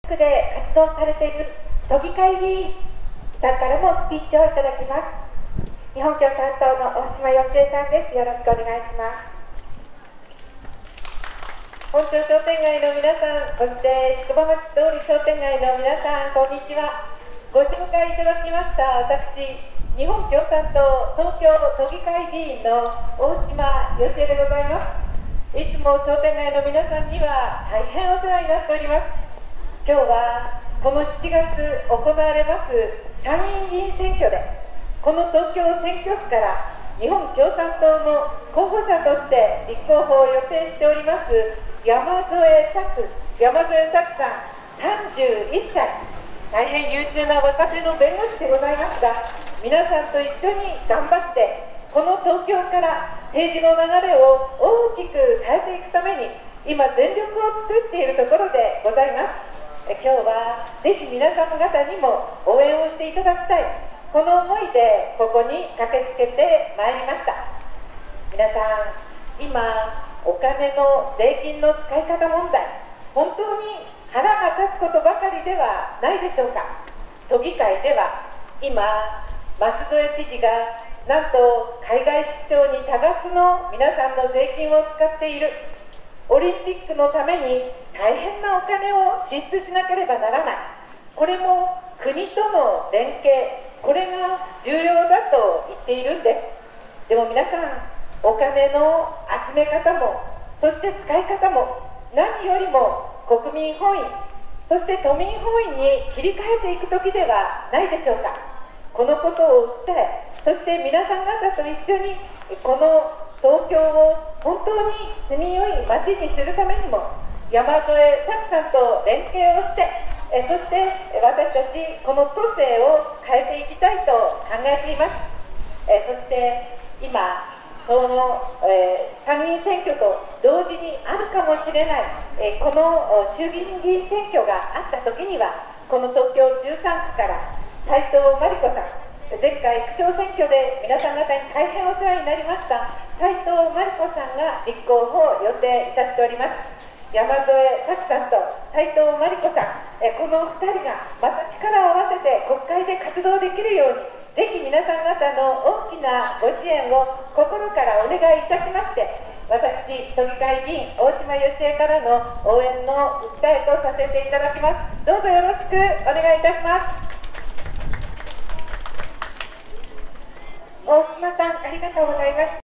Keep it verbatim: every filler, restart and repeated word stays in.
区で活動されている都議会議員さんからもスピーチをいただきます。日本共産党の大島芳恵さんです。よろしくお願いします。 本町商店街の皆さん、そして宿場町通り商店街の皆さん、こんにちは。ご紹介いただきました私、日本共産党東京都議会議員の大島芳恵でございます。いつも商店街の皆さんには大変お世話になっております。今日はこのしちがつ行われます参議院議員選挙で、この東京選挙区から日本共産党の候補者として立候補を予定しております山添拓山添拓さんさんじゅういっさい、大変優秀な若手の弁護士でございますが、皆さんと一緒に頑張ってこの東京から政治の流れを大きく変えていくために今全力を尽くしているところでございます。今日はぜひ皆様方にも応援をしていただきたい、この思いでここに駆けつけてまいりました。皆さん、今お金の税金の使い方問題、本当に腹が立つことばかりではないでしょうか。都議会では今舛添知事がなんと海外出張に多額の皆さんの税金を使っている、オリンピックのために大変なお金を支出しなければならない、これも国との連携、これが重要だと言っているんです。でも皆さん、お金の集め方も、そして使い方も、何よりも国民本位、そして都民本位に切り替えていく時ではないでしょうか。このことを訴え、そして皆さん方と一緒にこの東京を本当に住みよい街にするためにも、山添拓さんと連携をして、えそして私たちこの都政を変えていきたいと考えています。えそして今その、えー、参議院選挙と同時にあるかもしれない、えー、この衆議院議員選挙があった時には、この東京じゅうさんくから斉藤真理子さん、前回区長選挙で皆さん方に大変お世話になりました斉藤真理子さんが立候補を予定いたしております。山添拓さんと斉藤真理子さん、えこのふたりがまた力を合わせて国会で活動できるように、ぜひ皆さん方の大きなご支援を心からお願いいたしまして、私、都議会議員大島芳恵からの応援の訴えとさせていただきます。どうぞよろしくお願いいたします。 大島さん、ありがとうございます。